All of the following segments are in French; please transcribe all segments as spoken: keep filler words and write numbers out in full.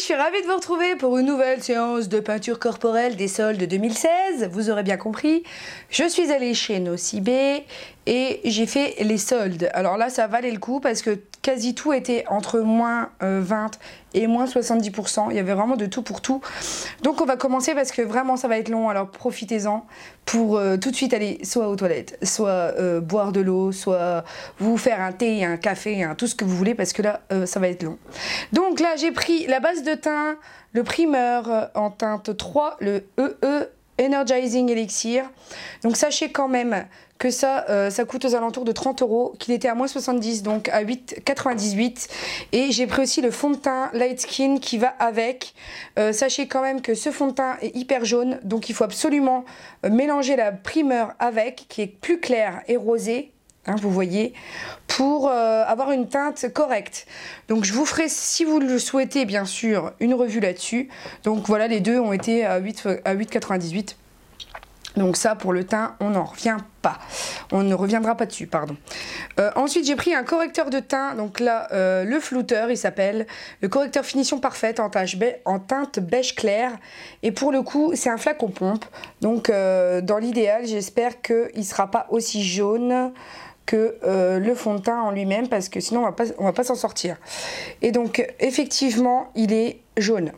suis ravie de vous retrouver pour une nouvelle séance de peinture corporelle des soldes deux mille seize. Vous aurez bien compris, je suis allée chez Nocibé et j'ai fait les soldes. Alors là, ça valait le coup parce que quasi tout était entre moins vingt et moins soixante-dix pour cent. Il y avait vraiment de tout pour tout. Donc on va commencer parce que vraiment ça va être long, alors profitez-en pour euh, tout de suite aller soit aux toilettes, soit euh, boire de l'eau, soit vous faire un thé, un café, un, tout ce que vous voulez parce que là euh, ça va être long. Donc là j'ai pris la base de teint, le primer euh, en teinte trois, le E E Energizing Elixir. Donc sachez quand même que ça, euh, ça coûte aux alentours de trente euros, qu'il était à moins soixante-dix, donc à huit quatre-vingt-dix-huit. Et j'ai pris aussi le fond de teint Light Skin qui va avec. Euh, sachez quand même que ce fond de teint est hyper jaune, donc il faut absolument euh, mélanger la primer avec, qui est plus claire et rosée. Hein, vous voyez, pour euh, avoir une teinte correcte. Donc je vous ferai, si vous le souhaitez bien sûr, une revue là-dessus. Donc voilà, les deux ont été à huit quatre-vingt-dix-huit. Donc ça, pour le teint, on n'en revient pas. On ne reviendra pas dessus, pardon. Euh, ensuite, j'ai pris un correcteur de teint. Donc là, euh, le flouteur, il s'appelle. Le correcteur finition parfaite en, en teinte beige clair. Et pour le coup, c'est un flacon pompe. Donc euh, dans l'idéal, j'espère qu'il ne sera pas aussi jaune que euh, le fond de teint en lui-même, parce que sinon on va pas, on va pas s'en sortir. Et donc effectivement il est jaune.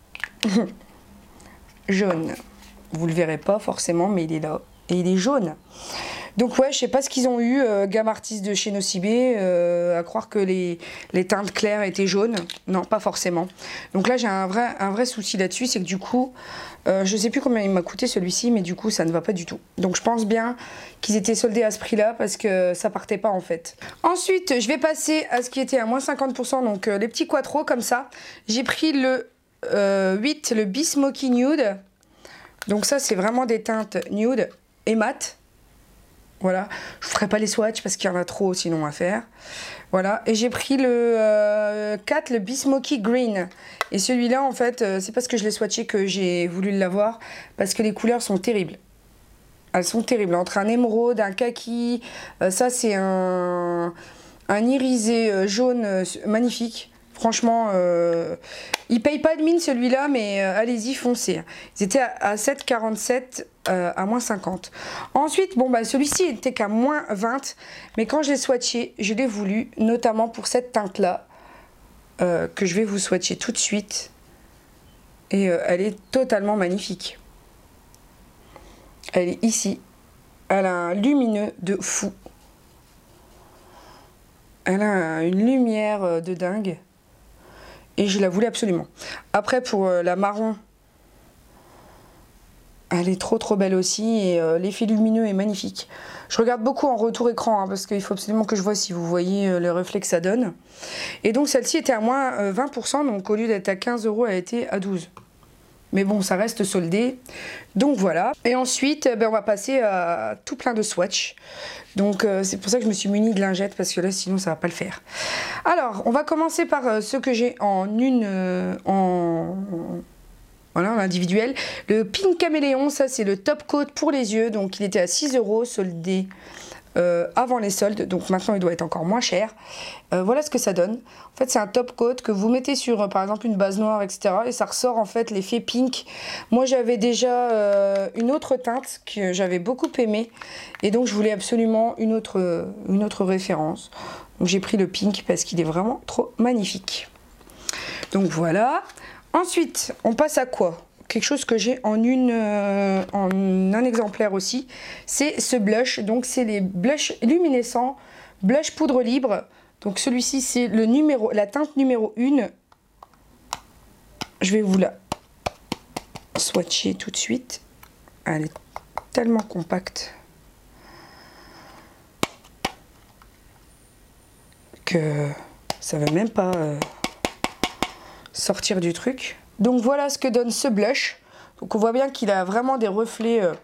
Jaune, vous le verrez pas forcément, mais il est là et il est jaune. Donc ouais, je sais pas ce qu'ils ont eu, euh, gamme artiste de chez Nocibé, euh, à croire que les, les teintes claires étaient jaunes. Non, pas forcément. Donc là j'ai un vrai, un vrai souci là-dessus, c'est que du coup, euh, je sais plus combien il m'a coûté celui-ci, mais du coup ça ne va pas du tout. Donc je pense bien qu'ils étaient soldés à ce prix-là, parce que ça partait pas en fait. Ensuite, je vais passer à ce qui était à moins cinquante pour cent, donc euh, les petits quattro comme ça. J'ai pris le euh, huit, le Bismoky Nude. Donc ça c'est vraiment des teintes nude et mat. Voilà, je ne ferai pas les swatchs parce qu'il y en a trop sinon à faire. Voilà, et j'ai pris le euh, quatre, le Bismoky Green. Et celui-là, en fait, euh, c'est parce que je l'ai swatché que j'ai voulu l'avoir, parce que les couleurs sont terribles. Elles sont terribles. Entre un émeraude, un kaki, euh, ça c'est un, un irisé euh, jaune euh, magnifique. Franchement, euh, il paye pas de mine celui-là, mais euh, allez-y, foncez. Ils étaient à, à sept quarante-sept, euh, à moins cinquante. Ensuite, bon bah celui-ci était qu'à moins vingt, mais quand je l'ai swatché, je l'ai voulu, notamment pour cette teinte-là, euh, que je vais vous swatcher tout de suite. Et euh, elle est totalement magnifique. Elle est ici. Elle a un lumineux de fou. Elle a une lumière de dingue. Et je la voulais absolument. Après, pour euh, la marron, elle est trop trop belle aussi. Et euh, l'effet lumineux est magnifique. Je regarde beaucoup en retour écran, hein, parce qu'il faut absolument que je vois si vous voyez euh, le reflet que ça donne. Et donc celle-ci était à moins euh, vingt pour cent, donc au lieu d'être à quinze euros, elle était à douze. Mais bon, ça reste soldé. Donc voilà. Et ensuite, ben, on va passer à tout plein de swatchs. Donc euh, c'est pour ça que je me suis munie de lingettes, parce que là sinon ça va pas le faire. Alors, on va commencer par euh, ce que j'ai en une... Euh, en... Voilà, en individuel. Le Pink Caméléon, ça c'est le top coat pour les yeux. Donc il était à six euros, soldé euh, avant les soldes. Donc maintenant il doit être encore moins cher. Euh, voilà ce que ça donne. En fait c'est un top coat que vous mettez sur euh, par exemple une base noire, et cetera. Et ça ressort en fait l'effet pink. Moi j'avais déjà euh, une autre teinte que j'avais beaucoup aimée. Et donc je voulais absolument une autre, une autre référence. Donc j'ai pris le pink parce qu'il est vraiment trop magnifique. Donc voilà. Ensuite, on passe à quoi? Quelque chose que j'ai en, une, euh, en un exemplaire aussi. C'est ce blush. Donc c'est les blushs luminescents, blush poudre libre. Donc celui-ci c'est le numéro, la teinte numéro un. Je vais vous la swatcher tout de suite. Elle est tellement compacte que ça ne va même pas euh, sortir du truc. Donc voilà ce que donne ce blush. Donc on voit bien qu'il a vraiment des reflets euh,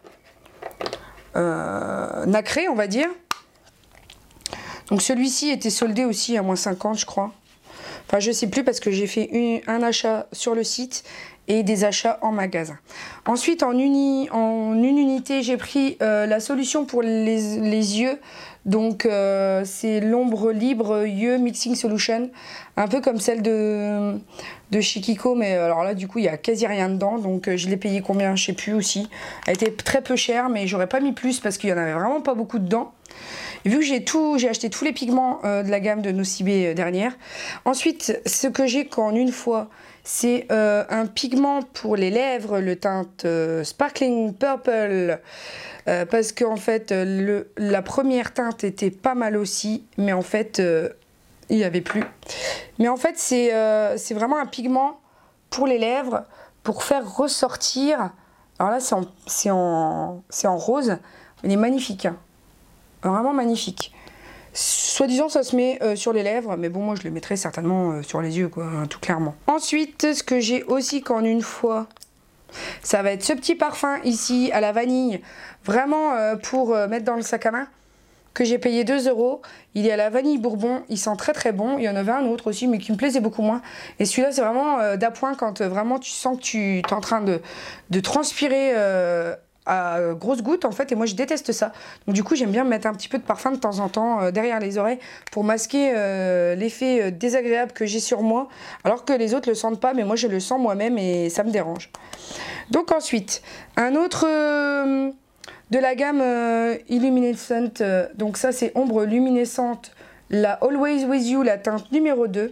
euh, nacrés, on va dire. Donc celui-ci était soldé aussi à moins cinquante, je crois. Enfin je sais plus parce que j'ai fait une, un achat sur le site et des achats en magasin. Ensuite, en, uni, en une unité, j'ai pris euh, la solution pour les, les yeux. Donc, euh, c'est l'ombre libre yeux Mixing Solution. Un peu comme celle de, de chez Kiko. Mais alors là, du coup, il n'y a quasi rien dedans. Donc, euh, je l'ai payé combien? Je ne sais plus aussi. Elle était très peu chère, mais j'aurais pas mis plus parce qu'il n'y en avait vraiment pas beaucoup dedans. Et vu que j'ai tout, j'ai acheté tous les pigments euh, de la gamme de Nocibé euh, dernière. Ensuite, ce que j'ai qu'en une fois, c'est euh, un pigment pour les lèvres, le teinte euh, Sparkling Purple. Euh, parce qu'en fait, le, la première teinte était pas mal aussi, mais en fait, euh, il n'y avait plus. Mais en fait, c'est euh, c'est vraiment un pigment pour les lèvres, pour faire ressortir. Alors là, c'est en, c'est en, c'est en rose. Il est magnifique, hein. Vraiment magnifique. Soi-disant, ça se met euh, sur les lèvres, mais bon, moi, je le mettrai certainement euh, sur les yeux, quoi, hein, tout clairement. Ensuite, ce que j'ai aussi qu'en une fois, ça va être ce petit parfum ici, à la vanille, vraiment euh, pour euh, mettre dans le sac à main, que j'ai payé deux euros. Il est à la vanille bourbon, il sent très très bon. Il y en avait un autre aussi, mais qui me plaisait beaucoup moins. Et celui-là, c'est vraiment euh, d'appoint quand euh, vraiment tu sens que tu es en train de, de transpirer euh, à grosses gouttes en fait, et moi je déteste ça. Donc du coup j'aime bien mettre un petit peu de parfum de temps en temps euh, derrière les oreilles pour masquer euh, l'effet euh, désagréable que j'ai sur moi, alors que les autres le sentent pas, mais moi je le sens moi-même et ça me dérange. Donc ensuite, un autre euh, de la gamme euh, Illuminescent, euh, donc ça c'est ombre luminescente, la Always With You, la teinte numéro deux.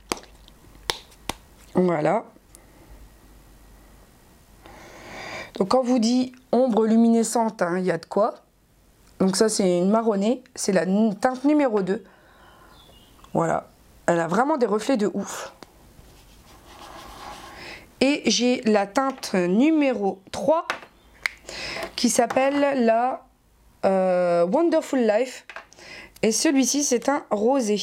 Voilà. Donc quand vous dit ombre luminescente, il hein, y a de quoi. Donc ça c'est une marronnée, c'est la teinte numéro deux. Voilà, elle a vraiment des reflets de ouf. Et j'ai la teinte numéro trois qui s'appelle la euh, Wonderful Life. Et celui-ci c'est un rosé.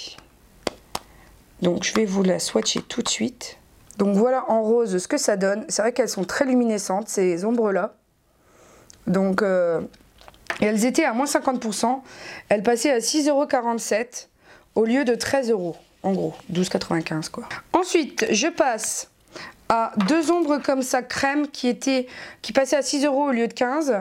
Donc je vais vous la swatcher tout de suite. Donc voilà en rose ce que ça donne. C'est vrai qu'elles sont très luminescentes ces ombres là. Donc euh, elles étaient à moins cinquante pour cent. Elles passaient à six euros quarante-sept au lieu de treize euros. En gros, douze quatre-vingt-quinze quoi. Ensuite je passe à deux ombres comme ça crème qui, étaient, qui passaient à six euros au lieu de quinze.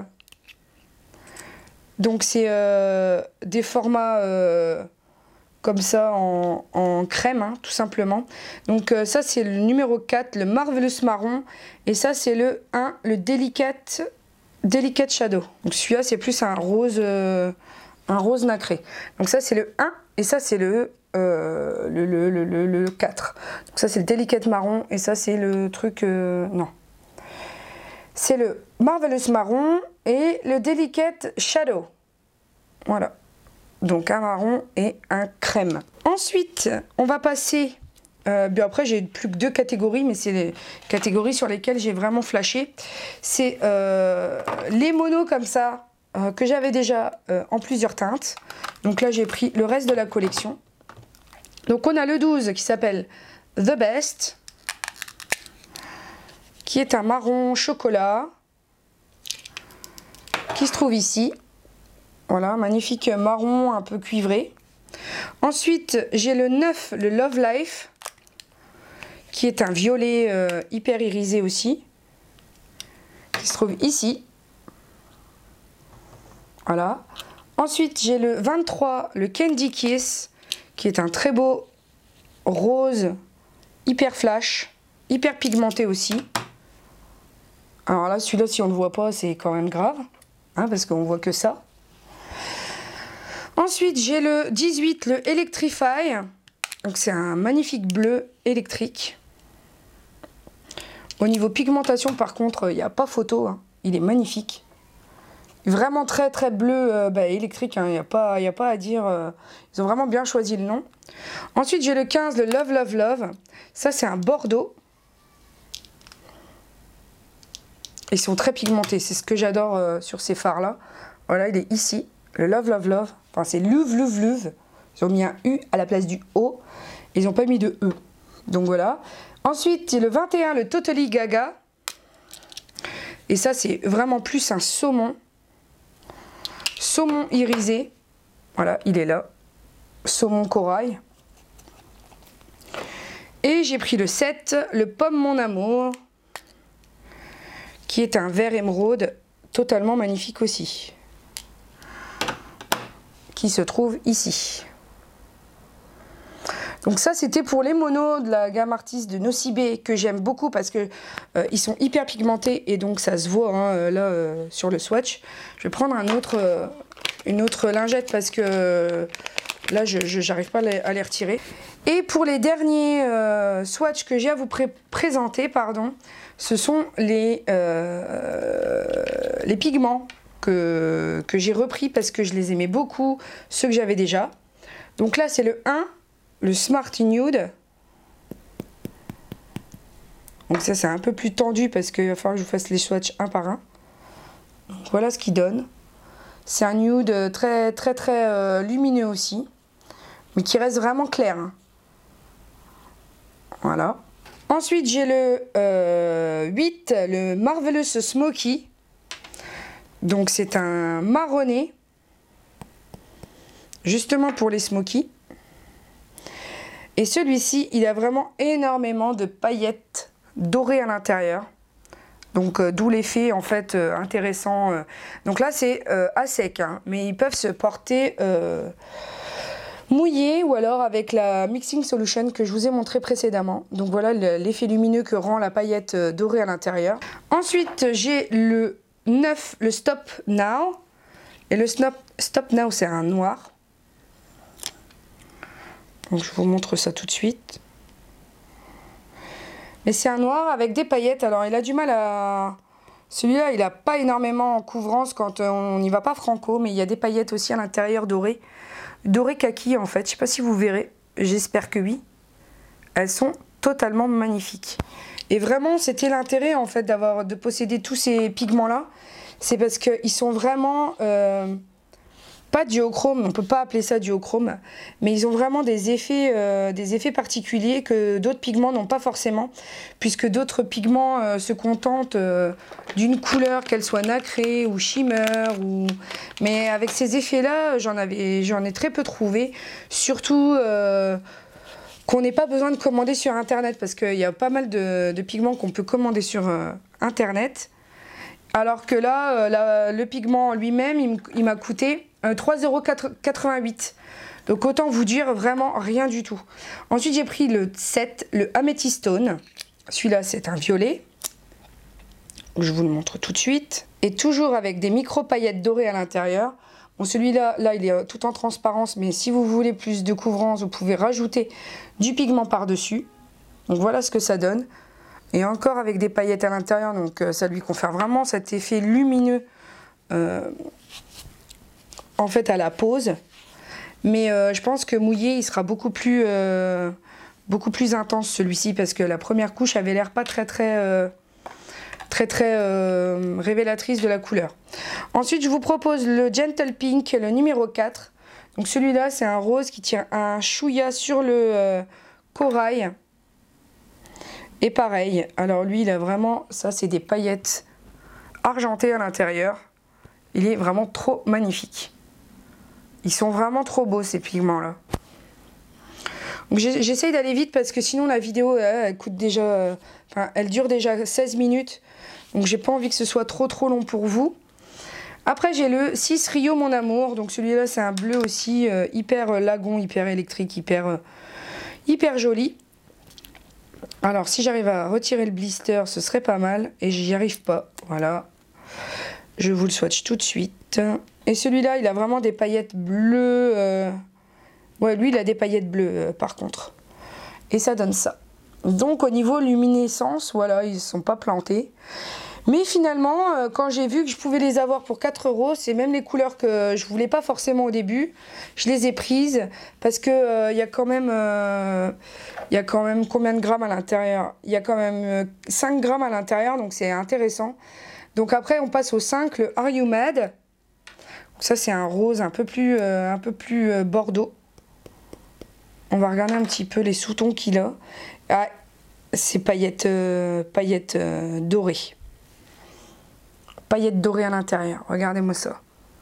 Donc c'est euh, des formats... Euh, comme ça en, en crème, hein, tout simplement. Donc euh, ça c'est le numéro quatre, le Marvelous Marron. Et ça c'est le un, le Delicate, Delicate Shadow. Donc celui-là c'est plus un rose, euh, un rose nacré. Donc ça c'est le un et ça c'est le, euh, le, le, le, le, le quatre. Donc ça c'est le Delicate Marron et ça c'est le truc... Euh, non. C'est le Marvelous Marron et le Delicate Shadow. Voilà. Donc un marron et un crème. Ensuite, on va passer... Euh, bien après, j'ai plus que deux catégories, mais c'est les catégories sur lesquelles j'ai vraiment flashé. C'est euh, les monos comme ça, euh, que j'avais déjà euh, en plusieurs teintes. Donc là, j'ai pris le reste de la collection. Donc on a le douze qui s'appelle The Best, qui est un marron chocolat, qui se trouve ici. Voilà, magnifique marron un peu cuivré. Ensuite, j'ai le neuf, le Love Life, qui est un violet euh, hyper irisé aussi, qui se trouve ici. Voilà. Ensuite, j'ai le vingt-trois, le Candy Kiss, qui est un très beau rose hyper flash, hyper pigmenté aussi. Alors là, celui-là, si on ne le voit pas, c'est quand même grave, hein, parce qu'on voit que ça. Ensuite, j'ai le dix-huit, le Electrify. Donc c'est un magnifique bleu électrique. Au niveau pigmentation, par contre, il n'y a pas photo, hein. Il est magnifique. Vraiment très très bleu euh, bah, électrique, il hein. n'y a, pas, y a pas à dire. Euh, ils ont vraiment bien choisi le nom. Ensuite, j'ai le quinze, le Love Love Love. Ça, c'est un bordeaux. Ils sont très pigmentés, c'est ce que j'adore euh, sur ces fards-là. Voilà, il est ici. Le Love Love Love, enfin c'est Luve Luve Luve. Ils ont mis un U à la place du O. Ils n'ont pas mis de E. Donc voilà. Ensuite, il y a le vingt et un, le Totally Gaga. Et ça, c'est vraiment plus un saumon. Saumon irisé. Voilà, il est là. Saumon corail. Et j'ai pris le sept, le Pomme Mon Amour. qui est un vert émeraude totalement magnifique aussi, qui se trouve ici. Donc ça c'était pour les monos de la gamme Artis de Nocibé, que j'aime beaucoup parce que euh, ils sont hyper pigmentés et donc ça se voit hein, là euh, sur le swatch. Je vais prendre un autre, euh, une autre lingette parce que euh, là je n'arrive pas à les, à les retirer. Et pour les derniers euh, swatchs que j'ai à vous pré présenter, pardon, ce sont les, euh, les pigments que, que j'ai repris parce que je les aimais beaucoup, ceux que j'avais déjà. Donc là c'est le un. Le Smart Nude. Donc ça c'est un peu plus tendu parce qu'il va falloir que je vous fasse les swatchs un par un. Donc voilà ce qu'il donne. C'est un nude très très très euh, lumineux aussi, mais qui reste vraiment clair. Hein. Voilà. Ensuite j'ai le euh, huit, le Marvelous Smoky. Donc c'est un marronné, justement pour les smokies. Et celui-ci, il a vraiment énormément de paillettes dorées à l'intérieur. Donc euh, d'où l'effet en fait euh, intéressant. Euh. Donc là c'est euh, à sec, hein, mais ils peuvent se porter euh, mouillés ou alors avec la Mixing Solution que je vous ai montré précédemment. Donc voilà l'effet lumineux que rend la paillette euh, dorée à l'intérieur. Ensuite j'ai le neuf, le Stop Now. Et le Stop, Stop Now c'est un noir. Donc je vous montre ça tout de suite. Mais c'est un noir avec des paillettes. Alors il a du mal à... Celui-là il n'a pas énormément en couvrance quand on n'y va pas franco. Mais il y a des paillettes aussi à l'intérieur dorées. Dorées kaki en fait. Je ne sais pas si vous verrez. J'espère que oui. Elles sont totalement magnifiques. Et vraiment c'était l'intérêt en fait d'avoir de posséder tous ces pigments là. C'est parce qu'ils sont vraiment... Euh, pas duochrome, on ne peut pas appeler ça duochrome, mais ils ont vraiment des effets, euh, des effets particuliers que d'autres pigments n'ont pas forcément, puisque d'autres pigments euh, se contentent euh, d'une couleur, qu'elle soit nacrée ou shimmer, ou... mais avec ces effets-là, j'en avais, j'en ai très peu trouvé, surtout euh, qu'on n'ait pas besoin de commander sur Internet, parce qu'il y a pas mal de, de pigments qu'on peut commander sur euh, Internet, alors que là, euh, la, le pigment lui-même, il m'a coûté trois euros quatre-vingt-huit. Donc autant vous dire vraiment rien du tout. Ensuite j'ai pris le sept, le Amethystone. Celui-là c'est un violet. Je vous le montre tout de suite. Et toujours avec des micro paillettes dorées à l'intérieur. Bon celui-là, là il est tout en transparence. Mais si vous voulez plus de couvrance, vous pouvez rajouter du pigment par-dessus. Donc voilà ce que ça donne. Et encore avec des paillettes à l'intérieur. Donc ça lui confère vraiment cet effet lumineux. Euh, en fait à la pose, mais euh, je pense que mouillé il sera beaucoup plus euh, beaucoup plus intense celui-ci parce que la première couche avait l'air pas très très euh, très très euh, révélatrice de la couleur. Ensuite je vous propose le Gentle Pink, le numéro quatre. Donc celui-là c'est un rose qui tient un chouïa sur le euh, corail et pareil, alors lui il a vraiment, ça c'est des paillettes argentées à l'intérieur, il est vraiment trop magnifique. Ils sont vraiment trop beaux ces pigments là. J'essaye d'aller vite parce que sinon la vidéo elle, elle coûte déjà, euh, enfin, elle dure déjà seize minutes. Donc j'ai pas envie que ce soit trop trop long pour vous. Après j'ai le six Rio Mon Amour. Donc celui-là c'est un bleu aussi euh, hyper euh, lagon, hyper électrique, hyper, euh, hyper joli. Alors si j'arrive à retirer le blister ce serait pas mal. Et j'y arrive pas. Voilà. Je vous le swatch tout de suite. Et celui-là, il a vraiment des paillettes bleues. Euh... Ouais, lui, il a des paillettes bleues, euh, par contre. Et ça donne ça. Donc, au niveau luminescence, voilà, ils ne sont pas plantés. Mais finalement, euh, quand j'ai vu que je pouvais les avoir pour quatre euros, c'est même les couleurs que je ne voulais pas forcément au début. Je les ai prises parce qu'il euh, y a quand même... Euh, il y a quand même combien de grammes à l'intérieur? Il y a quand même euh, cinq grammes à l'intérieur, donc c'est intéressant. Donc après, on passe au cinq, le Are You Mad? Ça, c'est un rose un peu plus, euh, un peu plus euh, bordeaux. On va regarder un petit peu les sous-tons qu'il a. Ah, c'est paillettes, euh, paillettes euh, dorées. Paillettes dorées à l'intérieur. Regardez-moi ça.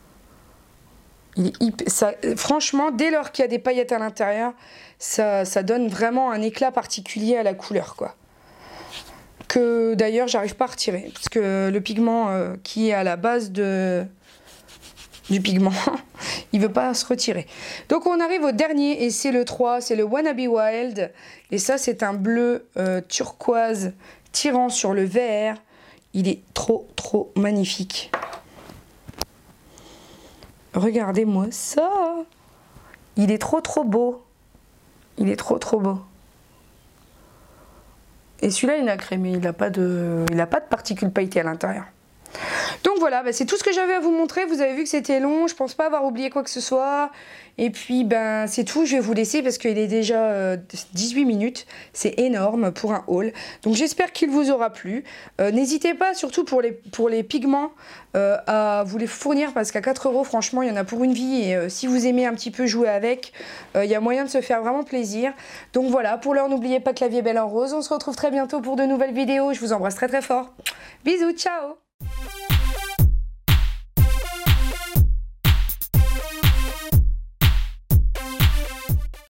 Il est hyper, ça. Franchement, dès lors qu'il y a des paillettes à l'intérieur, ça, ça donne vraiment un éclat particulier à la couleur, quoi. que d'ailleurs j'arrive pas à retirer parce que le pigment euh, qui est à la base de du pigment il veut pas se retirer. Donc on arrive au dernier et c'est le trois, c'est le Wannabe Wild et ça c'est un bleu euh, turquoise tirant sur le vert. Il est trop trop magnifique. Regardez-moi ça, il est trop trop beau, il est trop trop beau. Et celui-là, il est nacré, mais il n'a pas de, il a pas de particules pailletées à l'intérieur. Donc voilà, bah c'est tout ce que j'avais à vous montrer. Vous avez vu que c'était long, je pense pas avoir oublié quoi que ce soit. Et puis ben c'est tout, je vais vous laisser parce qu'il est déjà euh, dix-huit minutes. C'est énorme pour un haul. Donc j'espère qu'il vous aura plu. Euh, N'hésitez pas, surtout pour les, pour les pigments, euh, à vous les fournir parce qu'à quatre euros, franchement, il y en a pour une vie. Et euh, si vous aimez un petit peu jouer avec, il euh, y a moyen de se faire vraiment plaisir. Donc voilà, pour l'heure, n'oubliez pas que la vie est belle en rose. On se retrouve très bientôt pour de nouvelles vidéos. Je vous embrasse très très fort. Bisous, ciao!